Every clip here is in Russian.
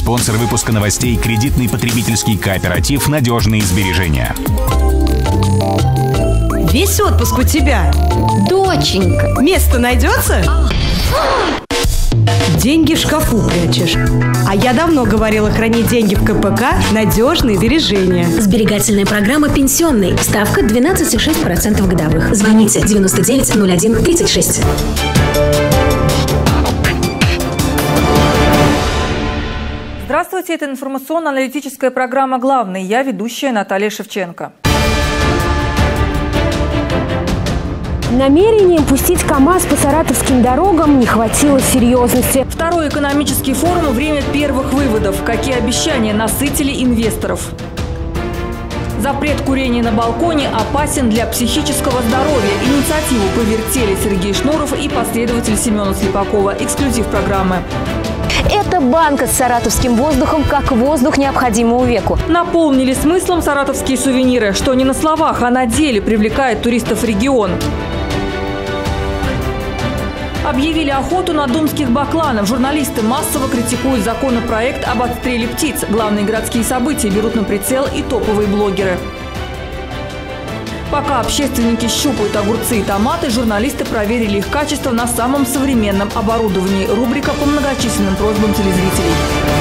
Спонсор выпуска новостей – кредитный потребительский кооператив «Надежные сбережения». Весь отпуск у тебя. Доченька. Место найдется? Деньги в шкафу прячешь. А я давно говорила хранить деньги в КПК «Надежные сбережения». Сберегательная программа «Пенсионный». Ставка 12,6% годовых. Звоните 99 01 36. Здравствуйте, это информационно-аналитическая программа «Главный». Я ведущая Наталья Шевченко. Намерением пустить КАМАЗ по саратовским дорогам не хватило серьезности. Второй экономический форум – время первых выводов. Какие обещания насытили инвесторов? Запрет курения на балконе опасен для психического здоровья. Инициативу повертели Сергей Шнуров и последователь Семена Слепакова. Эксклюзив программы. Это банка с саратовским воздухом, как воздух необходимому веку. Наполнили смыслом саратовские сувениры, что не на словах, а на деле привлекает туристов в регион. Объявили охоту на думских бакланов. Журналисты массово критикуют законопроект об отстреле птиц. Главные городские события берут на прицел и топовые блогеры. Пока общественники щупают огурцы и томаты, журналисты проверили их качество на самом современном оборудовании. Рубрика по многочисленным просьбам телезрителей.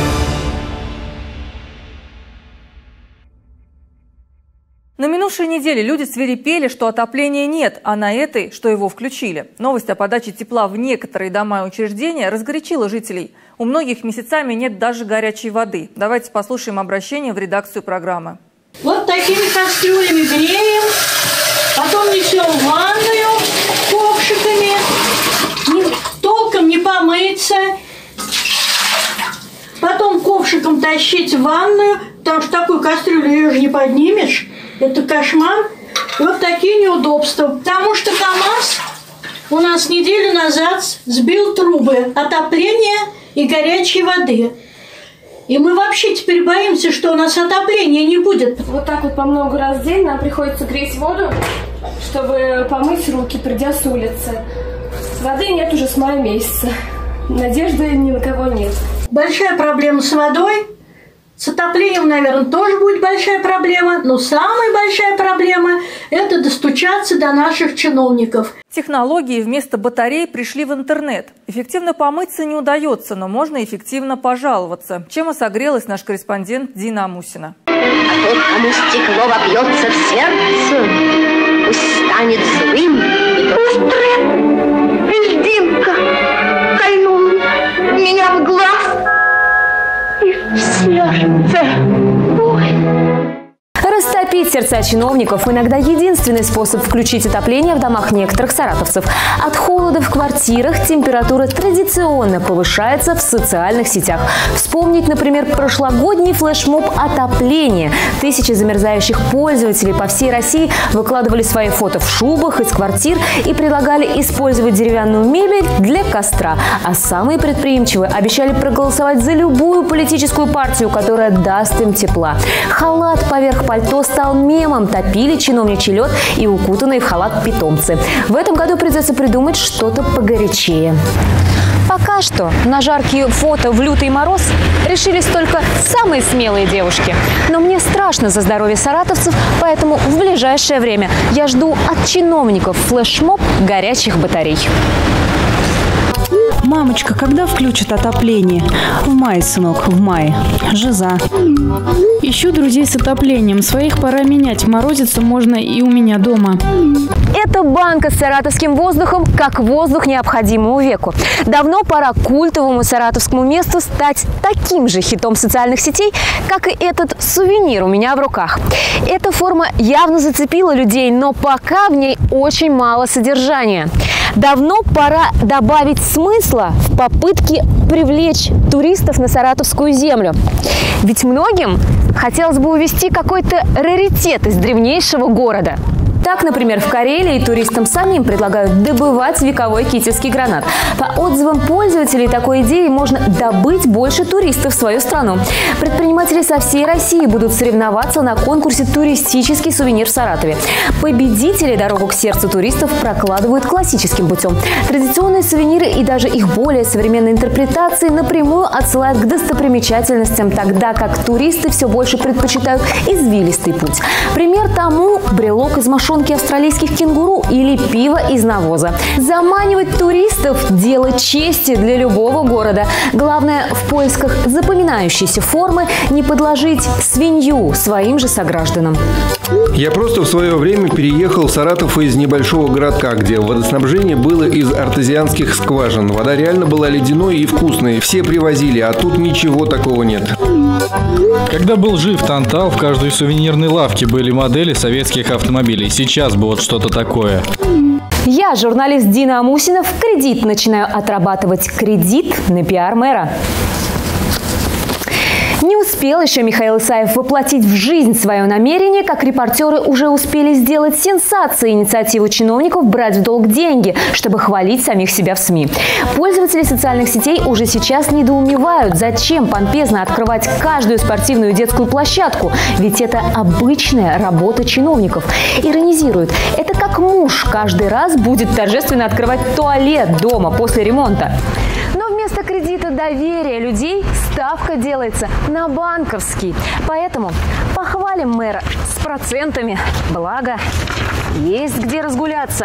На минувшей неделе люди свирепели, что отопления нет, а на этой, что его включили. Новость о подаче тепла в некоторые дома и учреждения разгорячила жителей. У многих месяцами нет даже горячей воды. Давайте послушаем обращение в редакцию программы. Вот такими кастрюлями греем, потом несем в ванную ковшиками, толком не помыться, потом ковшиком тащить в ванную, потому что такую кастрюлю ее же не поднимешь. Это кошмар. И вот такие неудобства. Потому что КАМАЗ у нас неделю назад сбил трубы отопления и горячей воды. И мы вообще теперь боимся, что у нас отопления не будет. Вот так вот по много раз в день нам приходится греть воду, чтобы помыть руки, придя с улицы. Воды нет уже с мая месяца. Надежды ни на кого нет. Большая проблема с водой. С отоплением, наверное, тоже будет большая проблема, но самая большая проблема – это достучаться до наших чиновников. Технологии вместо батарей пришли в интернет. Эффективно помыться не удается, но можно эффективно пожаловаться. Чем и согрелась наш корреспондент Дина Амусина. А тот, кому стекло вобьется в сердце, пусть станет злым и острым. Льдинка кольнула меня в глаз. Сердце. Растопить сердца чиновников – иногда единственный способ включить отопление в домах некоторых саратовцев. От холода в квартирах температура традиционно повышается в социальных сетях. Вспомнить, например, прошлогодний флешмоб отопления. Тысячи замерзающих пользователей по всей России выкладывали свои фото в шубах из квартир и предлагали использовать деревянную мебель для костра. А самые предприимчивые обещали проголосовать за любую политическую партию, которая даст им тепла. Халат поверх пальто стал мемом, топили чиновничий лед и укутанные в халат питомцы. В этом году придется придумать что-то погорячее. Пока что на жаркие фото в лютый мороз решились только самые смелые девушки. Но мне страшно за здоровье саратовцев, поэтому в ближайшее время я жду от чиновников флешмоб горячих батарей. Мамочка, когда включат отопление? В мае, сынок, в мае. Жиза. Ищу друзей с отоплением. Своих пора менять. Морозиться можно и у меня дома. Это банка с саратовским воздухом, как воздух необходимому веку. Давно пора культовому саратовскому месту стать таким же хитом социальных сетей, как и этот сувенир у меня в руках. Эта форма явно зацепила людей, но пока в ней очень мало содержания. Давно пора добавить смысла в попытке привлечь туристов на саратовскую землю. Ведь многим хотелось бы увезти какой-то раритет из древнейшего города. Так, например, в Карелии туристам самим предлагают добывать вековой кительский гранат. По отзывам пользователей такой идеей можно добыть больше туристов в свою страну. Предприниматели со всей России будут соревноваться на конкурсе «Туристический сувенир в Саратове». Победители дорогу к сердцу туристов прокладывают классическим путем. Традиционные сувениры и даже их более современные интерпретации напрямую отсылают к достопримечательностям, тогда как туристы все больше предпочитают извилистый путь. Пример тому – брелок из мошонки австралийских кенгуру или пиво из навоза. Заманивать туристов – дело чести для любого города. Главное, в поисках запоминающейся формы не подложить свинью своим же согражданам. Я просто в свое время переехал в Саратов из небольшого городка, где водоснабжение было из артезианских скважин. Вода реально была ледяной и вкусной. Все привозили, а тут ничего такого нет. Когда был жив Тантал, в каждой сувенирной лавке были модели советских автомобилей. Сейчас бы вот что-то такое. Я, журналист Дина Амусина, в кредит начинаю отрабатывать кредит на пиар мэра. Не успел еще Михаил Исаев воплотить в жизнь свое намерение, как репортеры уже успели сделать сенсацией инициативу чиновников брать в долг деньги, чтобы хвалить самих себя в СМИ. Пользователи социальных сетей уже сейчас недоумевают, зачем помпезно открывать каждую спортивную детскую площадку, ведь это обычная работа чиновников. Иронизируют, это как муж каждый раз будет торжественно открывать туалет дома после ремонта. Но вместо кредита доверия людей ставка делается на банковский. Поэтому похвалим мэра с процентами. Благо, есть где разгуляться.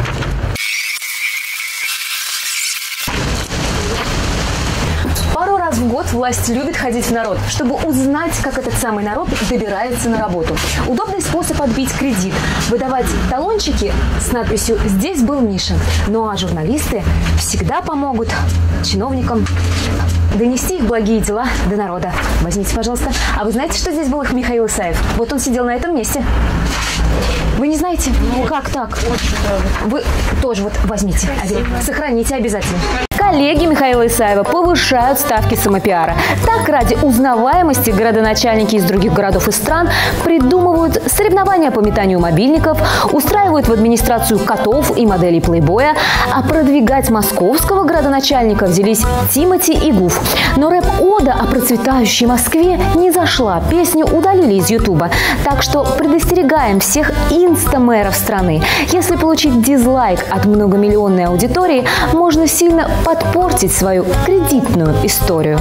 Пару раз в год власть любит ходить в народ, чтобы узнать, как этот самый народ добирается на работу. Удобный способ отбить кредит – выдавать талончики с надписью «Здесь был Миша». Ну а журналисты всегда помогут чиновникам донести их благие дела до народа. Возьмите, пожалуйста. А вы знаете, что здесь был Михаил Исаев? Вот он сидел на этом месте. Вы не знаете? Как так? Вы тоже вот возьмите, сохраните обязательно. Коллеги Михаила Исаева повышают ставки самопиара. Так, ради узнаваемости городоначальники из других городов и стран придумывают соревнования по метанию мобильников, устраивают в администрацию котов и моделей плейбоя, а продвигать московского городоначальника взялись Тимати и Гуф. Но рэп-ода о процветающей Москве не зашла, песню удалили из Ютуба. Так что предостерегаем всех инстамэров страны. Если получить дизлайк от многомиллионной аудитории, можно сильно подпортить свою кредитную историю.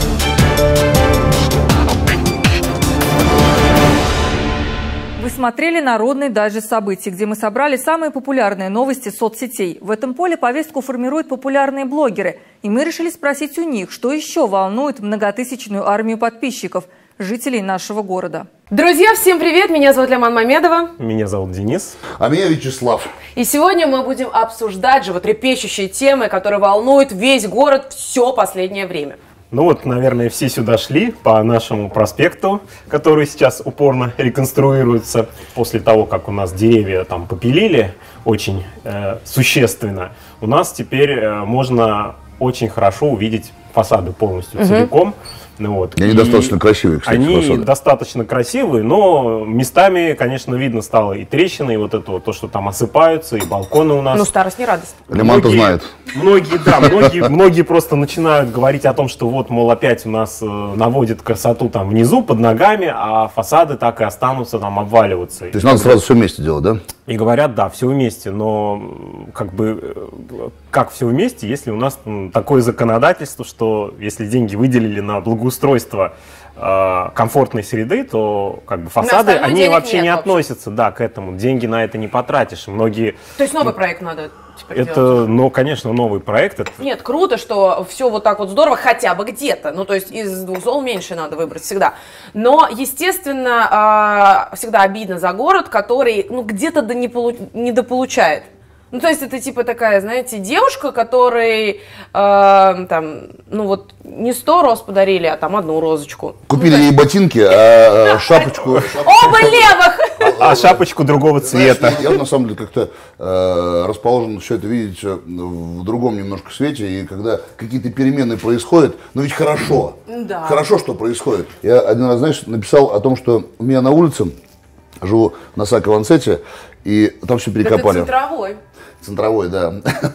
Вы смотрели «Народный дайджест событий», где мы собрали самые популярные новости соцсетей. В этом поле повестку формируют популярные блогеры. И мы решили спросить у них, что еще волнует многотысячную армию подписчиков, жителей нашего города. Друзья, всем привет! Меня зовут Ляман Мамедова. Меня зовут Денис. А меня Вячеслав. И сегодня мы будем обсуждать животрепещущие темы, которые волнуют весь город все последнее время. Ну вот, наверное, все сюда шли по нашему проспекту, который сейчас упорно реконструируется. После того, как у нас деревья там попилили очень существенно, у нас теперь можно очень хорошо увидеть фасады полностью целиком. Ну, вот. Они достаточно красивые, кстати, Они фасады. достаточно красивые, но местами, конечно, видно стало и трещины, и вот это вот, то, что там осыпаются, и балконы у нас. Ну, старость не радость. Ляман-то знает. Многие просто начинают говорить о том, что вот, мол, опять у нас наводит красоту там внизу, под ногами, а фасады так и останутся там обваливаться. То есть надо сразу все вместе делать, да? И говорят, да, все вместе, но как все вместе, если у нас такое законодательство, что если деньги выделили на благоустройство комфортной среды, то как бы фасады, они вообще не относятся, да, к этому. Деньги на это не потратишь. Многие. То есть новый проект надо теперь это, делать? ну, конечно, новый проект. Это... Нет, круто, что все вот так вот здорово, хотя бы где-то. Ну, то есть из двух зол меньше надо выбрать всегда. Но, естественно, всегда обидно за город, который, ну, где-то недополучает. Ну, то есть это типа такая, знаете, девушка, которой там, ну вот, не 100 роз подарили, а там 1 розочку. Купили ей ботинки, а шапочку... Оба левых! А шапочку другого цвета. Я на самом деле как-то расположен все это видеть в другом немножко свете, и когда какие-то перемены происходят, но ведь хорошо. Да. Хорошо, что происходит. Я один раз, знаешь, написал о том, что у меня на улице живу на Сако-Ланцете, и там все перекопали. Это центровой. Центровой, да.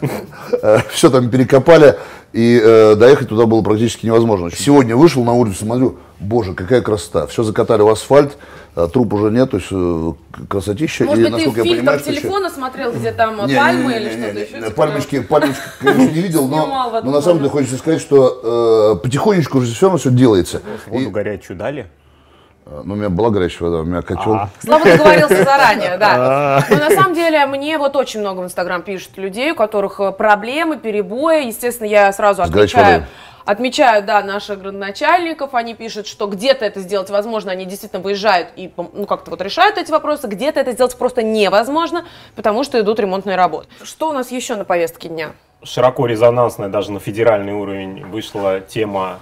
Все там перекопали, и доехать туда было практически невозможно. Сегодня вышел на улицу, смотрю, боже, какая красота. Все закатали в асфальт, труп уже нет, то есть красотища. Может и, быть, ты фильтр телефона смотрел, где там пальмы или что-то еще? Пальмочки, конечно, не видел, но на самом деле хочется сказать, что потихонечку уже все равно все делается. Воду горячую дали? Ну, у меня была горячая вода, у меня котел. Слава договорился заранее, да. Но на самом деле мне вот очень много в Инстаграм пишут людей, у которых проблемы, перебои. Естественно, я сразу отмечаю, да, наших градоначальников. Они пишут, что где-то это сделать возможно, они действительно выезжают и ну, как-то вот решают эти вопросы. Где-то это сделать просто невозможно, потому что идут ремонтные работы. Что у нас еще на повестке дня? Широко резонансная, даже на федеральный уровень вышла тема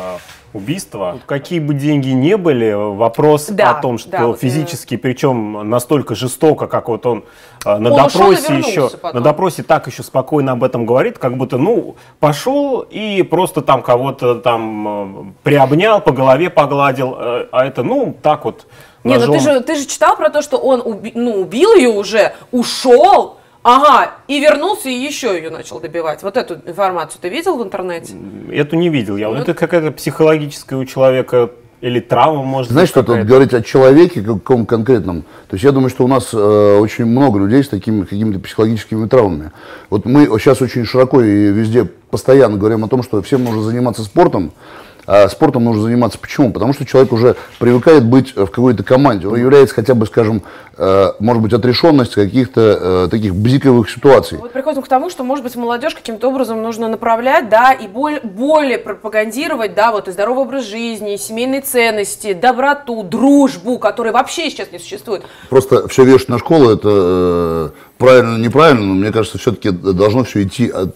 убийства. Какие бы деньги ни были, вопрос о том, что физически, причем настолько жестоко, как вот он на допросе еще, на допросе так еще спокойно об этом говорит, как будто, ну, пошел и просто там кого-то там приобнял, по голове погладил, а это, ну, так вот. Нет, ну ты же читал про то, что он убил ее уже, ушел. Ага, и вернулся, и еще ее начал добивать. Вот эту информацию ты видел в интернете? Эту не видел я. Это какая-то психологическая у человека или травма, может Знаешь, что тут говорить о человеке каком конкретном? То есть я думаю, что у нас очень много людей с такими какими-то психологическими травмами. Вот мы сейчас очень широко и везде постоянно говорим о том, что всем нужно заниматься спортом. А спортом нужно заниматься. Почему? Потому что человек уже привыкает быть в какой-то команде. Он является хотя бы, скажем, может быть, отрешенность каких-то таких бзиковых ситуаций. Вот приходим к тому, что, может быть, молодежь каким-то образом нужно направлять, да, и более пропагандировать, да, вот и здоровый образ жизни, и семейные ценности, доброту, дружбу, которой вообще сейчас не существует. Просто все вешать на школу, это правильно, неправильно, но мне кажется, все-таки должно все идти от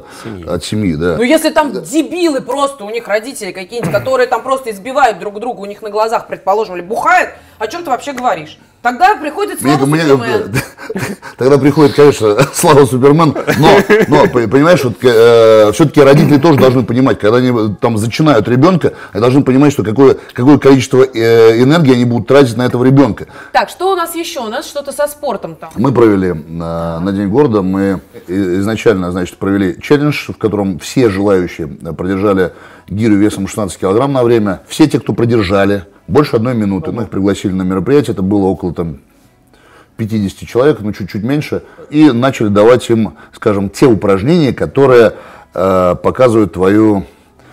семьи, да. Ну, если там дебилы просто, у них родители какие-нибудь, которые там просто избивают друг друга у них на глазах, предположим, или бухают, о чем ты вообще говоришь? Тогда приходит Слава Супермен. Тогда приходит, конечно, Слава Супермен, но понимаешь, вот, все-таки родители тоже должны понимать, когда они там зачинают ребенка, они должны понимать, что какое количество энергии они будут тратить на этого ребенка. Так, что у нас еще? У нас что-то со спортом там. Мы провели на День города, мы изначально, значит, провели челлендж, в котором все желающие продержали гирю весом 16 килограмм на время. Все те, кто продержали больше 1 минуты, мы их пригласили на мероприятие, это было около там 50 человек, ну чуть-чуть меньше, и начали давать им, скажем, те упражнения, которые показывают твою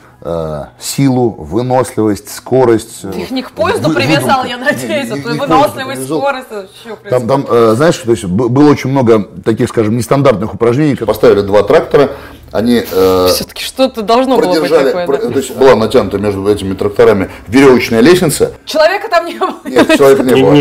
силу, выносливость, скорость. Их не к поезду привязал, я надеюсь, выносливость, скорость. Там, знаешь, то есть было очень много таких, скажем, нестандартных упражнений. Поставили 2 трактора, они все-таки что-то должно было быть такое. То есть была натянута между этими тракторами веревочная лесенца. Человека там не было. Нет, человека не было.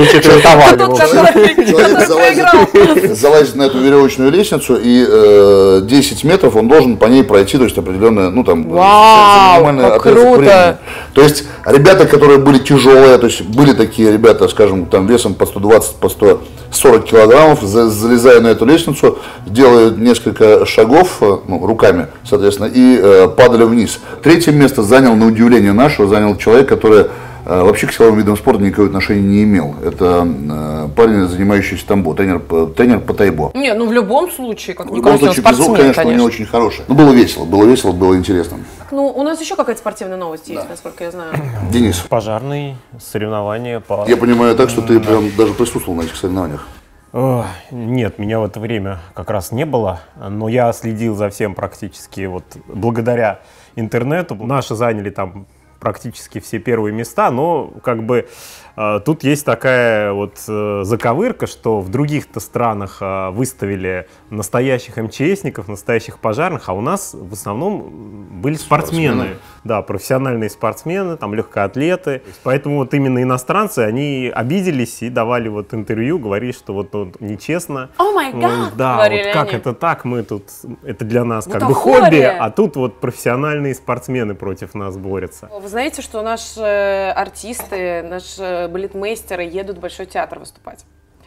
Человек залазит на эту веревочную лестницу, и 10 метров он должен по ней пройти, то есть определенное, ну там, Вау, круто! То есть ребята, которые были тяжелые, то есть были такие ребята, скажем, там весом по 120, по 140 килограммов, залезая на эту лестницу, делают несколько шагов, ну, руками, соответственно, и падали вниз. 3-е место занял, на удивление нашего, занял человек, который вообще к силовым видам спорта никакого отношения не имел. Это парень, занимающийся тамбо, тренер по тайбо. Не, ну в любом случае, как ни крути, физрук, конечно, у него очень хороший. Ну, было весело, было интересно. Ну, у нас еще какая-то спортивная новость есть, насколько я знаю. Денис. Пожарные соревнования по... Я понимаю так, что ты прям даже присутствовал на этих соревнованиях. Нет, меня в это время как раз не было, но я следил за всем практически вот благодаря интернету. Наши заняли там практически все первые места, но как бы тут есть такая вот заковырка, что в других-то странах выставили настоящих МЧСников, настоящих пожарных, а у нас в основном были спортсмены. Да, профессиональные спортсмены, там легкоатлеты. Поэтому вот именно иностранцы, они обиделись и давали вот интервью, говорили, что вот нечестно. О май гад! Да, вот как это так, мы тут, это для нас как бы хобби, а тут вот профессиональные спортсмены против нас борются. Вы знаете, что наши артисты, наши балетмейстеры едут в Большой театр выступать.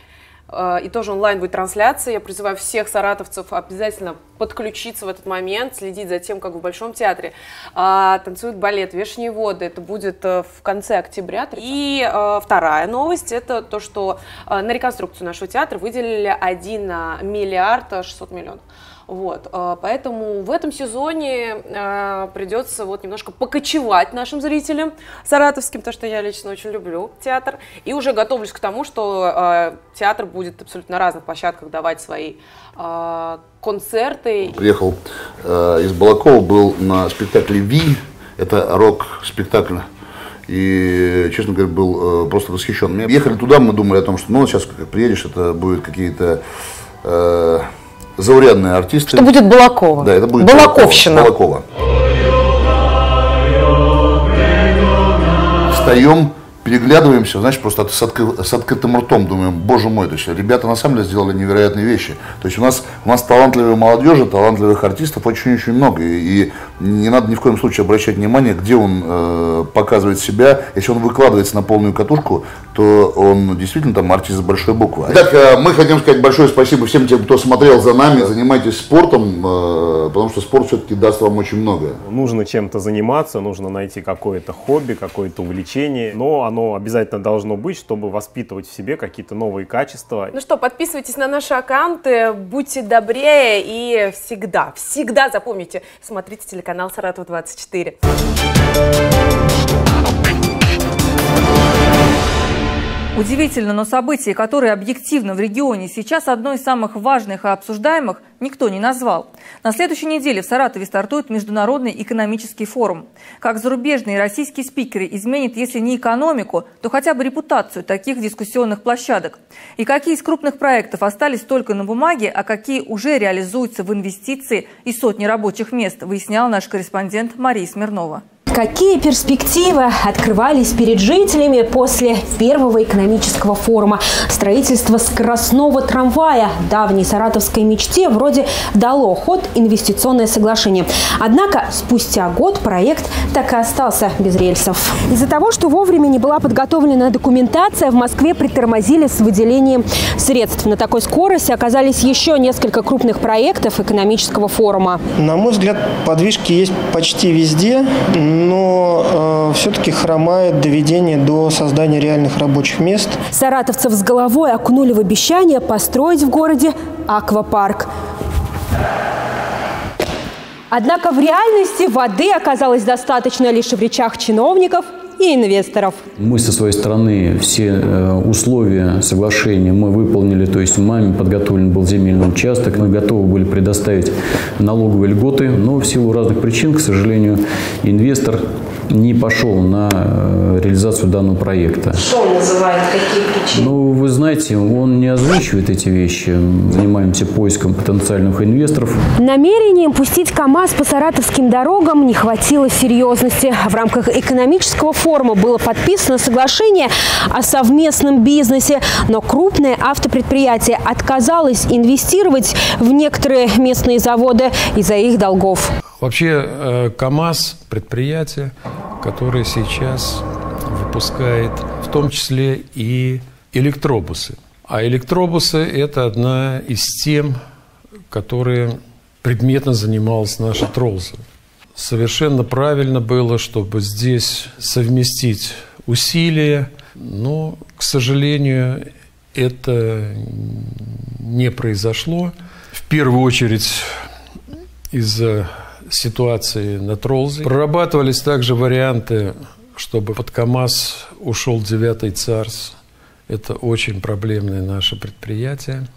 и тоже онлайн будет трансляция. Я призываю всех саратовцев обязательно подключиться в этот момент, следить за тем, как в Большом театре танцует балет «Вешние воды». Это будет в конце октября. И вторая новость – это то, что на реконструкцию нашего театра выделили 1 миллиард 600 миллионов. Вот, поэтому в этом сезоне придется вот немножко покочевать нашим зрителям саратовским, потому что я лично очень люблю театр, и уже готовлюсь к тому, что театр будет абсолютно на разных площадках давать свои концерты. Приехал из Балакова, был на спектакле «Ви», это рок-спектакль. И, честно говоря, был просто восхищен. Мы ехали туда, мы думали о том, что ну, сейчас как приедешь, это будут какие-то заурядные артисты. Что будет Балакова. Да, это будет Балаковщина. Балакова. Встаем, переглядываемся, знаешь, просто с открытым ртом, думаем, боже мой, то есть ребята на самом деле сделали невероятные вещи. То есть у нас талантливой молодежи, талантливых артистов очень-очень много. И не надо ни в коем случае обращать внимание, где он показывает себя. Если он выкладывается на полную катушку, то он действительно там артист с большой буквы. Итак, мы хотим сказать большое спасибо всем тем, кто смотрел за нами. Занимайтесь спортом, потому что спорт все-таки даст вам очень много. Нужно чем-то заниматься, нужно найти какое-то хобби, какое-то увлечение, но оно обязательно должно быть, чтобы воспитывать в себе какие-то новые качества. Ну что, подписывайтесь на наши аккаунты, будьте добрее и всегда запомните, смотрите телеканал «Саратов-24». Удивительно, но событие, которое объективно в регионе сейчас одно из самых важных и обсуждаемых, никто не назвал. На следующей неделе в Саратове стартует Международный экономический форум. Как зарубежные и российские спикеры изменят, если не экономику, то хотя бы репутацию таких дискуссионных площадок. И какие из крупных проектов остались только на бумаге, а какие уже реализуются в инвестиции и сотни рабочих мест, выясняла наш корреспондент Мария Смирнова. Какие перспективы открывались перед жителями после первого экономического форума? Строительство скоростного трамвая давней саратовской мечте вроде дало ход инвестиционное соглашение. Однако спустя год проект так и остался без рельсов. Из-за того, что вовремя не была подготовлена документация, в Москве притормозили с выделением средств. На такой скорости оказались еще несколько крупных проектов экономического форума. На мой взгляд, подвижки есть почти везде. Но все-таки хромает доведение до создания реальных рабочих мест. Саратовцев с головой окунули в обещание построить в городе аквапарк. Однако в реальности воды оказалось достаточно лишь в речах чиновников и инвесторов. Мы со своей стороны все условия соглашения мы выполнили, то есть нами подготовлен был земельный участок, мы готовы были предоставить налоговые льготы, но в силу разных причин, к сожалению, инвестор не пошел на реализацию данного проекта. Что он называет, какие причины? Ну, вы знаете, он не озвучивает эти вещи. Занимаемся поиском потенциальных инвесторов. Намерением пустить КАМАЗ по саратовским дорогам не хватило серьезности. В рамках экономического форума было подписано соглашение о совместном бизнесе, но крупное автопредприятие отказалось инвестировать в некоторые местные заводы из-за их долгов. Вообще КАМАЗ – предприятие, которое сейчас выпускает в том числе и электробусы. А электробусы – это одна из тем, которые предметно занималась наша Тролза. Совершенно правильно было, чтобы здесь совместить усилия, но, к сожалению, это не произошло. В первую очередь из-за ситуации на Тролзе. Прорабатывались также варианты, чтобы под КАМАЗ ушел 9-й ЦАРС. Это очень проблемное наше предприятие.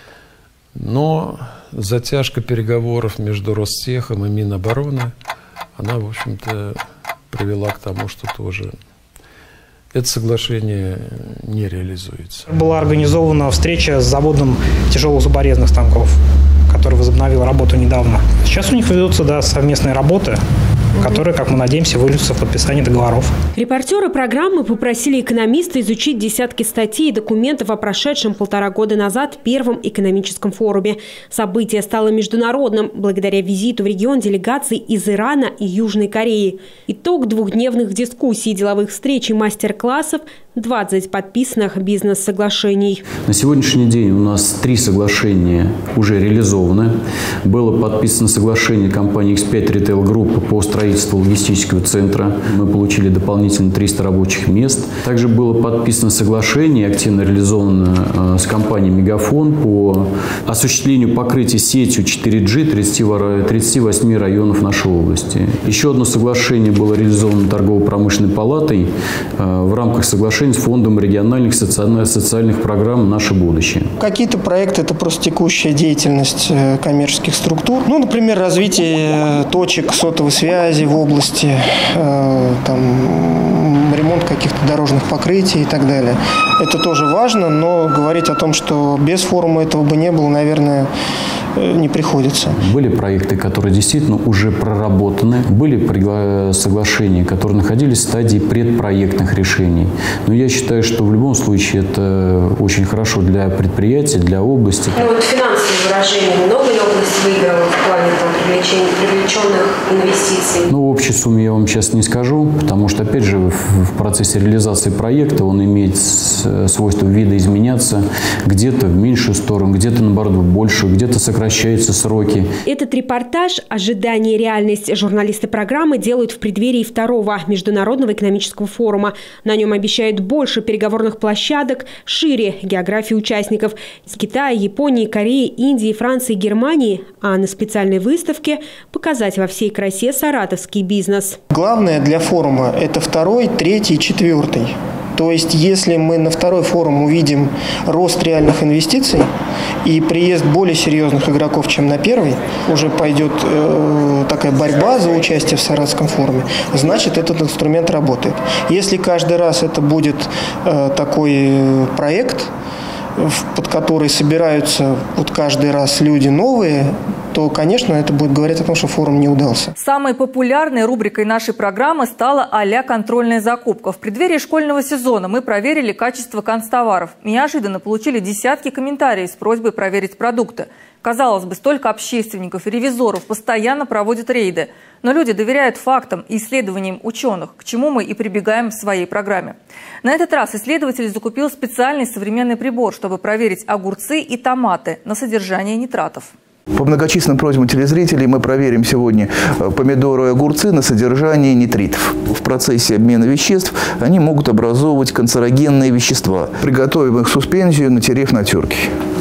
Но затяжка переговоров между Ростехом и Минобороны, она, в общем-то, привела к тому, что тоже это соглашение не реализуется. Была организована встреча с заводом тяжелых зуборезных станков, который возобновил работу недавно. Сейчас у них ведутся совместные работы, которые, как мы надеемся, выльются в подписание договоров. Репортеры программы попросили экономиста изучить десятки статей и документов о прошедшем 1,5 года назад Первом экономическом форуме. Событие стало международным благодаря визиту в регион делегаций из Ирана и Южной Кореи. Итог двухдневных дискуссий, деловых встреч и мастер-классов 20 подписанных бизнес-соглашений. На сегодняшний день у нас 3 соглашения уже реализованы. Было подписано соглашение компании X5 Retail Group по строительству логистического центра. Мы получили дополнительно 300 рабочих мест. Также было подписано соглашение, активно реализовано с компанией Мегафон по осуществлению покрытия сетью 4G 38 районов нашей области. Еще одно соглашение было реализовано торгово-промышленной палатой в рамках соглашения с Фондом региональных социальных программ «Наше будущее». Какие-то проекты – это просто текущая деятельность коммерческих структур. Ну, например, развитие точек сотовой связи в области, ремонт каких-то дорожных покрытий и так далее. Это тоже важно, но говорить о том, что без форума этого бы не было, наверное, не приходится. Были проекты, которые действительно уже проработаны, были соглашения, которые находились в стадии предпроектных решений. Но я считаю, что в любом случае это очень хорошо для предприятий, для области. Ну вот финансовые выражения, много ли область выиграла в плане привлеченных инвестиций? Ну, в общей сумме я вам сейчас не скажу, потому что, опять же, в процессе реализации проекта он имеет свойство видоизменяться где-то в меньшую сторону, где-то, наоборот, в большую, где-то сокращаются сроки. Этот репортаж «Ожидание и реальность» журналисты программы делают в преддверии 2-го Международного экономического форума. На нем обещают больше переговорных площадок, шире географии участников из Китая, Японии, Кореи, Индии, Франции, Германии, а на специальной выставке показать во всей красе саратовский бизнес. Главное для форума – это 2-й, 3-й и 4-й. То есть, если мы на 2-й форум увидим рост реальных инвестиций и приезд более серьезных игроков, чем на 1-й, уже пойдет такая борьба за участие в Саратовском форуме, значит, этот инструмент работает. Если каждый раз это будет такой проект, под который собираются вот каждый раз люди новые, то, конечно, это будет говорить о том, что форум не удался. Самой популярной рубрикой нашей программы стала а-ля контрольная закупка. В преддверии школьного сезона мы проверили качество канцтоваров. Неожиданно получили десятки комментариев с просьбой проверить продукты. Казалось бы, столько общественников и ревизоров постоянно проводят рейды. Но люди доверяют фактам и исследованиям ученых, к чему мы и прибегаем в своей программе. На этот раз исследователь закупил специальный современный прибор, чтобы проверить огурцы и томаты на содержание нитратов. По многочисленным просьбам телезрителей мы проверим сегодня помидоры и огурцы на содержание нитритов. В процессе обмена веществ они могут образовывать канцерогенные вещества. Приготовим их суспензию, натерев на терке.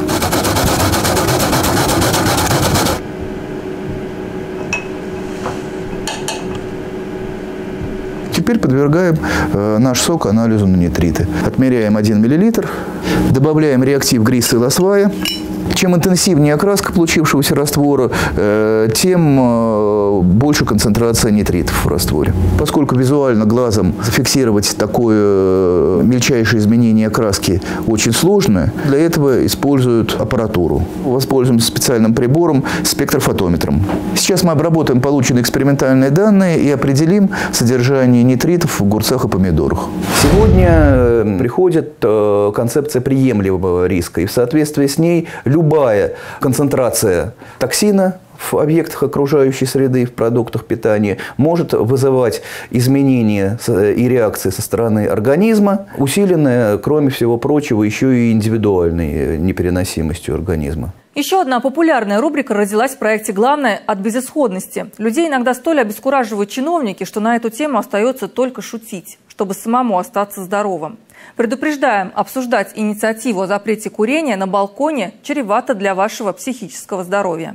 Теперь подвергаем наш сок анализу на нитриты. Отмеряем 1 мл, добавляем реактив Грисса и Лосвая. Чем интенсивнее окраска получившегося раствора, тем больше концентрация нитритов в растворе. Поскольку визуально глазом зафиксировать такое мельчайшее изменение окраски очень сложно, для этого используют аппаратуру. Воспользуемся специальным прибором спектрофотометром. Сейчас мы обработаем полученные экспериментальные данные и определим содержание нитритов в огурцах и помидорах. Сегодня приходит концепция приемлемого риска, и в соответствии с ней любая концентрация токсина в объектах окружающей среды, в продуктах питания, может вызывать изменения и реакции со стороны организма, усиленные, кроме всего прочего, еще и индивидуальной непереносимостью организма. Еще одна популярная рубрика родилась в проекте «Главное» от безысходности. Людей иногда столь обескураживают чиновники, что на эту тему остается только шутить, чтобы самому остаться здоровым. Предупреждаем, обсуждать инициативу о запрете курения на балконе чревато для вашего психического здоровья.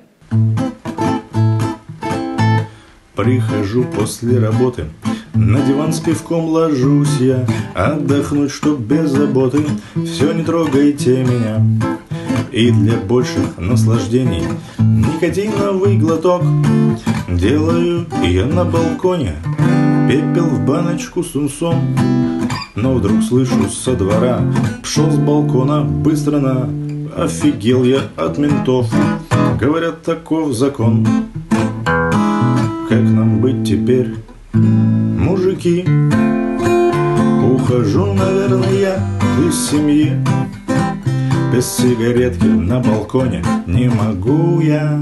Прихожу после работы, на диван с пивком ложусь я, отдохнуть, чтоб без заботы, все не трогайте меня. И для больших наслаждений никотиновый глоток делаю я на балконе, пепел в баночку сумсом. Но вдруг слышу со двора, пшел с балкона быстро на, офигел я от ментов, говорят, таков закон. Как нам быть теперь, мужики? Ухожу, наверное, я из семьи. Без сигаретки на балконе не могу я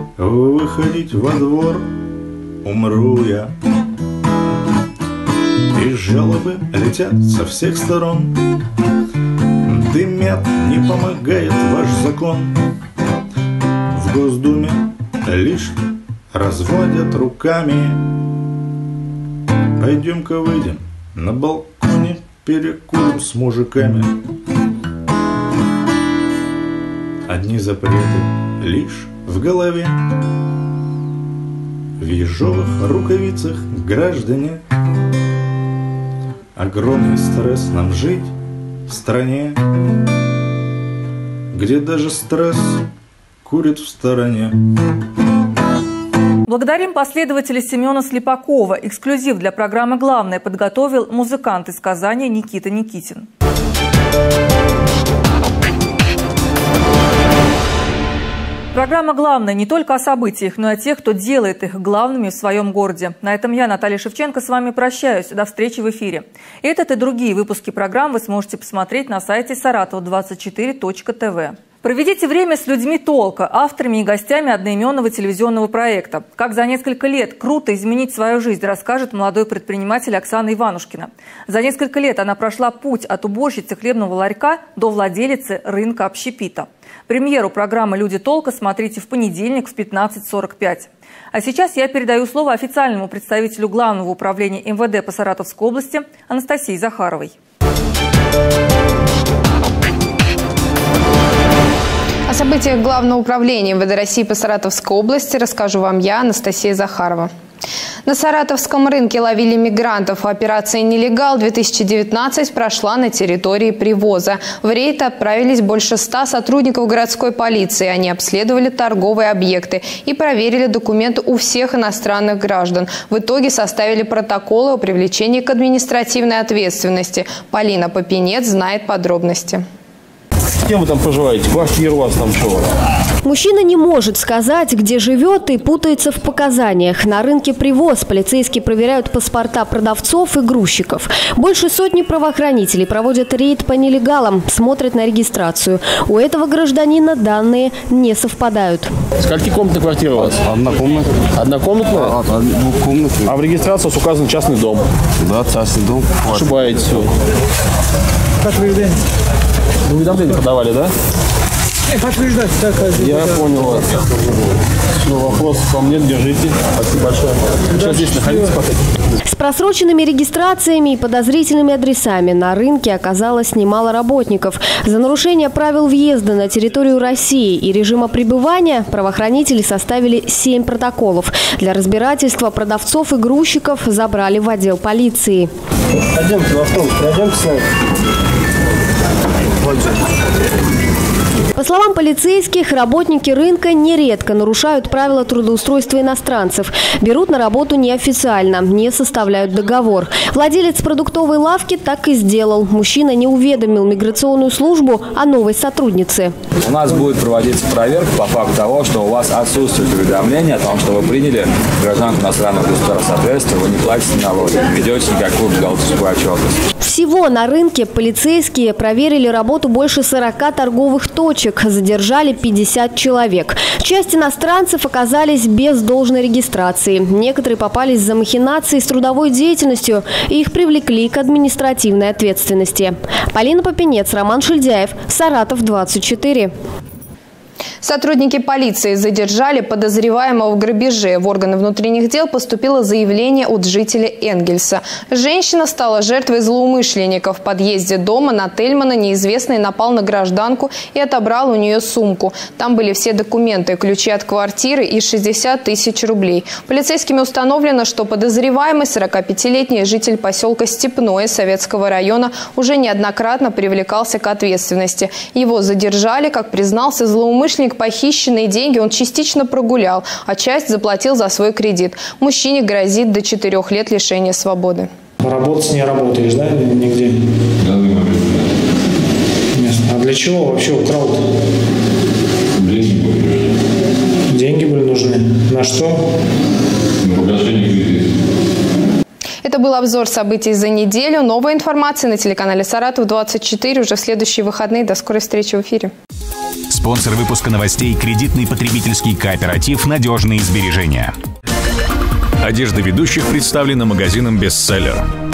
выходить во двор, умру я. И жалобы летят со всех сторон. Дымят, не помогает ваш закон. В Госдуме лишь разводят руками. Пойдем-ка выйдем на балконе, перекурим с мужиками. Одни запреты лишь в голове. В ежовых рукавицах граждане. Огромный стресс нам жить в стране, где даже стресс курит в стороне. Благодарим последователя Семена Слепакова. Эксклюзив для программы «Главное» подготовил музыкант из Казани Никита Никитин. Программа «Главное» не только о событиях, но и о тех, кто делает их главными в своем городе. На этом я, Наталья Шевченко, с вами прощаюсь. До встречи в эфире. Этот и другие выпуски программ вы сможете посмотреть на сайте saratov24.tv. Проведите время с людьми толка, авторами и гостями одноименного телевизионного проекта. Как за несколько лет круто изменить свою жизнь, расскажет молодой предприниматель Оксана Иванушкина. За несколько лет она прошла путь от уборщицы хлебного ларька до владелицы рынка общепита. Премьеру программы «Люди толка» смотрите в понедельник в 15:45. А сейчас я передаю слово официальному представителю Главного управления МВД по Саратовской области Анастасии Захаровой. О событиях Главного управления МВД России по Саратовской области расскажу вам я, Анастасия Захарова. На саратовском рынке ловили мигрантов. Операция «Нелегал-2019» прошла на территории привоза. В рейд отправились больше 100 сотрудников городской полиции. Они обследовали торговые объекты и проверили документы у всех иностранных граждан. В итоге составили протоколы о привлечении к административной ответственности. Полина Попенец знает подробности. С кем вы там проживаете? Квартира у вас там что? Мужчина не может сказать, где живет, и путается в показаниях. На рынке привоз полицейские проверяют паспорта продавцов и грузчиков. Больше сотни правоохранителей проводят рейд по нелегалам, смотрят на регистрацию. У этого гражданина данные не совпадают. Скольки комнатная квартира у вас? Однокомнатная. Однокомнатная? Двухкомнатная. А в регистрации у вас указан частный дом? Да, частный дом. Ошибаетесь. Как вы видите? Вы уведомление подавали, да? Подтверждать. Я понял вас. Все, вопросов вам нет, держите. Спасибо большое. Сейчас здесь находитесь пока. С просроченными регистрациями и подозрительными адресами на рынке оказалось немало работников. За нарушение правил въезда на территорию России и режима пребывания правоохранители составили 7 протоколов. Для разбирательства продавцов и грузчиков забрали в отдел полиции. Пойдемте в автобус, пройдемте с нами. По словам полицейских, работники рынка нередко нарушают правила трудоустройства иностранцев. Берут на работу неофициально, не составляют договор. Владелец продуктовой лавки так и сделал. Мужчина не уведомил миграционную службу о новой сотруднице. У нас будет проводиться проверка по факту того, что у вас отсутствует уведомление о том, что вы приняли гражданку иностранного государства. Соответственно, вы не платите налоги, не ведете никакую бухгалтерскую отчетность. Всего на рынке полицейские проверили работу больше 40 торговых точек. Задержали 50 человек. Часть иностранцев оказались без должной регистрации. Некоторые попались за махинации с трудовой деятельностью, и их привлекли к административной ответственности. Полина Попенец, Роман Шильдяев, Саратов 24. Сотрудники полиции задержали подозреваемого в грабеже. В органы внутренних дел поступило заявление от жителя Энгельса. Женщина стала жертвой злоумышленников. В подъезде дома на Тельмана неизвестный напал на гражданку и отобрал у нее сумку. Там были все документы, ключи от квартиры и 60 тысяч рублей. Полицейскими установлено, что подозреваемый 45-летний житель поселка Степное Советского района уже неоднократно привлекался к ответственности. Его задержали, как признался злоумышленник. Похищенные деньги он частично прогулял, а часть заплатил за свой кредит. Мужчине грозит до 4 лет лишения свободы. Работать не работаешь, да, нигде? А для чего вообще украл-то? Деньги были нужны. На что? На погашение кредита. Это был обзор событий за неделю. Новая информация на телеканале Саратов 24 уже в следующие выходные. До скорой встречи в эфире. Спонсор выпуска новостей – кредитный потребительский кооператив «Надежные сбережения». Одежда ведущих представлена магазином «Бестселлер».